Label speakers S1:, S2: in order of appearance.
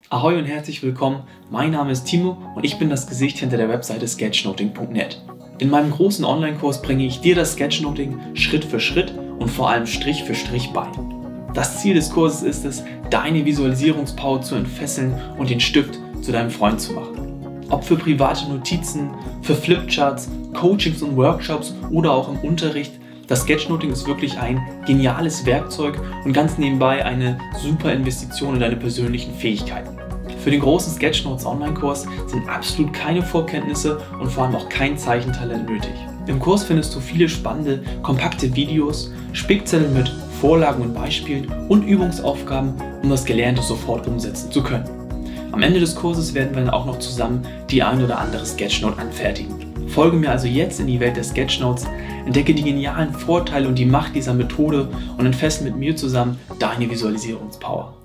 S1: Ahoi und herzlich willkommen, mein Name ist Timo und ich bin das Gesicht hinter der Webseite sketchnoting.net. In meinem großen Online-Kurs bringe ich dir das Sketchnoting Schritt für Schritt und vor allem Strich für Strich bei. Das Ziel des Kurses ist es, deine Visualisierungspower zu entfesseln und den Stift zu deinem Freund zu machen. Ob für private Notizen, für Flipcharts, Coachings und Workshops oder auch im Unterricht, das Sketchnoting ist wirklich ein geniales Werkzeug und ganz nebenbei eine super Investition in deine persönlichen Fähigkeiten. Für den großen Sketchnotes Online-Kurs sind absolut keine Vorkenntnisse und vor allem auch kein Zeichentalent nötig. Im Kurs findest du viele spannende, kompakte Videos, Spickzettel mit Vorlagen und Beispielen und Übungsaufgaben, um das Gelernte sofort umsetzen zu können. Am Ende des Kurses werden wir dann auch noch zusammen die ein oder andere Sketchnote anfertigen. Folge mir also jetzt in die Welt der Sketchnotes, entdecke die genialen Vorteile und die Macht dieser Methode und entfessle mit mir zusammen deine Visualisierungspower.